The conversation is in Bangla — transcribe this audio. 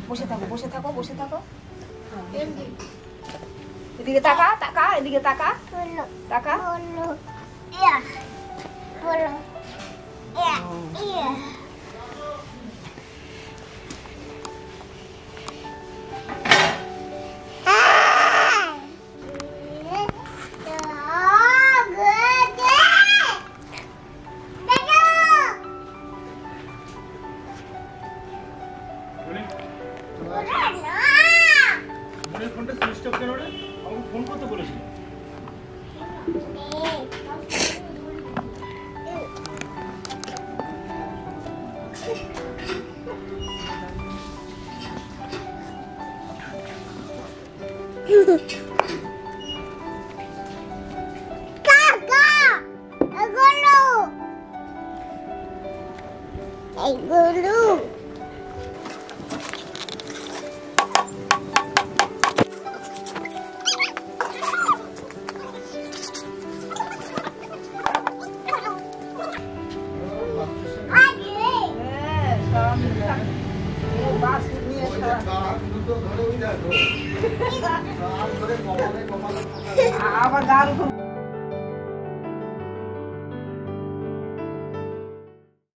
বসে থাকো বসে থাকো বসে থাকো। এদিকে তাকা তাকা এদিকে তাকা তাকা। ফোনটা সুইচ অফ কেন রে? আমাকে ফোন করতে বলেছিল। আবার গাল